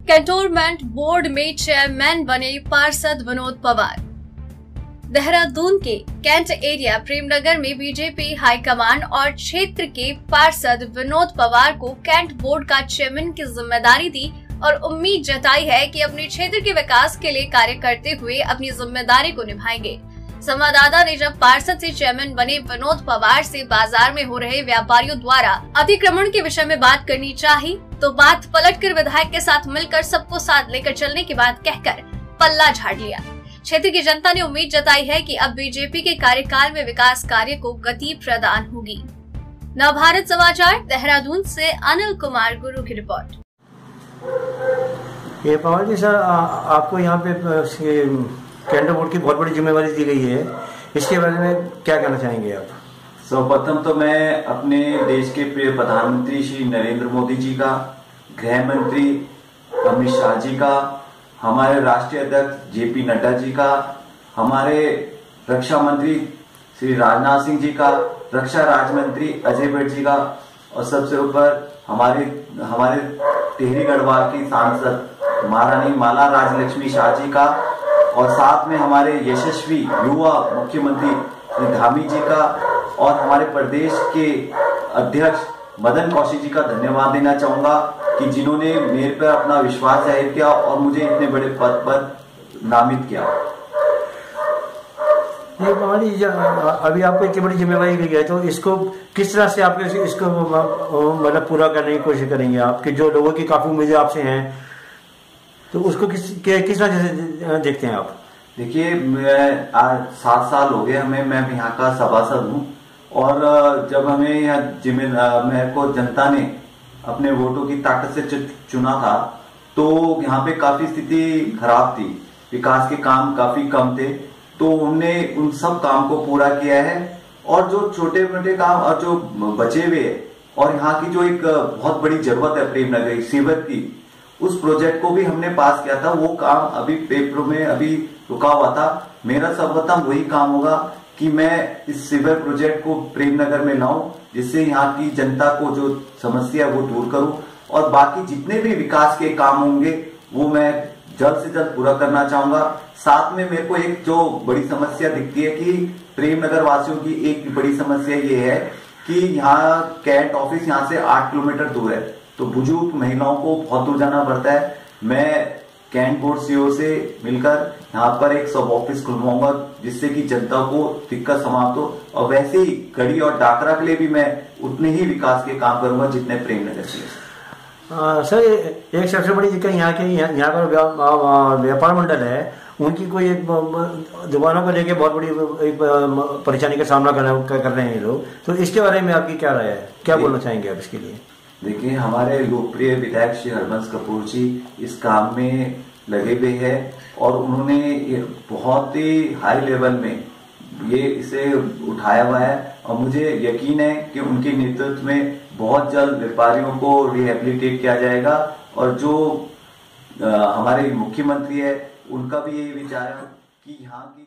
Cantonment board में chairman बने पार्षद विनोद पवार। देहरादून के कैंट एरिया प्रेमनगर में बीजेपी हाईकमान और क्षेत्र के पार्षद विनोद पवार को कैंट बोर्ड का चेयरमैन की जिम्मेदारी दी और उम्मीद जताई है कि अपने क्षेत्र के विकास के लिए कार्य करते हुए अपनी जिम्मेदारी को निभाएंगे। संवाददाता ने जब पार्षद से चेयरमैन बने विनोद पवार से बाजार में हो रहे व्यापारियों द्वारा अतिक्रमण के विषय में बात करनी चाहिए तो बात पलटकर विधायक के साथ मिलकर सबको साथ लेकर चलने की बात कहकर पल्ला झाड़ लिया। क्षेत्र की जनता ने उम्मीद जताई है कि अब बीजेपी के कार्यकाल में विकास कार्य को गति प्रदान होगी। नवभारत समाचार देहरादून से अनिल कुमार गुरु की रिपोर्ट। ये पवार जी सर, आपको यहाँ पे कैंट बोर्ड की बहुत बड़ी जिम्मेवारी दी गई है, इसके बारे में क्या कहना चाहेंगे आप? सर्वप्रथम तो मैं अपने देश के प्रिय प्रधानमंत्री श्री नरेंद्र मोदी जी का, गृह मंत्री अमित शाह जी का, हमारे राष्ट्रीय अध्यक्ष जेपी नड्डा जी का, हमारे रक्षा मंत्री श्री राजनाथ सिंह जी का, रक्षा राज्य मंत्री अजय भट्ट जी का और सबसे ऊपर हमारे टिहरी गढ़वाल की सांसद महारानी माला राजलक्ष्मी शाह जी का और साथ में हमारे यशस्वी युवा मुख्यमंत्री श्री धामी जी का और हमारे प्रदेश के अध्यक्ष मदन कौशिक जी का धन्यवाद देना चाहूंगा कि जिन्होंने मेरे पर अपना विश्वास जाहिर किया और मुझे इतने बड़े पद पर नामित किया। अभी आपको इतनी बड़ी जिम्मेवारी दी गई तो इसको किस तरह से आप इसको मतलब पूरा करने की कोशिश करेंगे? आपके जो लोगों की काफी उम्मीदें आपसे हैं तो उसको किस तरह से देखते हैं आप? देखिए, मैं आज 7 साल हो गए हमें, मैं यहाँ का सभासद हूँ और जब हमें यहाँ मेरे को जनता ने अपने वोटों की ताकत से चुना था तो यहाँ पे काफी स्थिति खराब थी, विकास के काम काफी कम थे, तो हमने उन सब काम को पूरा किया है और जो छोटे मोटे काम और जो बचे हुए और यहाँ की जो एक बहुत बड़ी जरूरत है प्रेमनगर सीवर की, उस प्रोजेक्ट को भी हमने पास किया था। वो काम अभी पेपरों में अभी रुका हुआ था। मेरा सर्वप्रथम वही काम होगा कि मैं इस सीवर प्रोजेक्ट को प्रेमनगर में लाऊं, जिससे यहाँ की जनता को जो समस्या है वो दूर करूं और बाकी जितने भी विकास के काम होंगे वो मैं जल्द से जल्द पूरा करना चाहूंगा। साथ में मेरे को एक जो बड़ी समस्या दिखती है कि प्रेमनगर वासियों की एक बड़ी समस्या ये है कि यहाँ कैंट ऑफिस यहाँ से 8 किलोमीटर दूर है, तो बुजुर्ग महिलाओं को बहुत दूर जाना पड़ता है। मैं कैंट बोर्ड सीओ से मिलकर यहाँ पर एक सब ऑफिस खुलवाऊंगा जिससे कि जनता को दिक्कत समाप्त हो और वैसे ही गढ़ी और डाकरा के लिए भी मैं उतने ही विकास के काम करूंगा जितने प्रेमनगर के लिए। सर, एक सबसे बड़ी दिक्कत यहाँ पर व्यापार मंडल है, उनकी कोई एक दुकानों को लेके बहुत बड़ी एक परेशानी का सामना कर रहे हैं लोग, तो इसके बारे में आपकी क्या राय है, क्या बोलना चाहेंगे आप इसके लिए? देखिए, हमारे लोकप्रिय विधायक श्री हरबंस कपूर जी इस काम में लगे हुए हैं और उन्होंने बहुत ही हाई लेवल में ये इसे उठाया हुआ है और मुझे यकीन है कि उनके नेतृत्व में बहुत जल्द व्यापारियों को रिहेबिलिटेट किया जाएगा और जो हमारे मुख्यमंत्री है उनका भी यही विचार है कि यहाँ की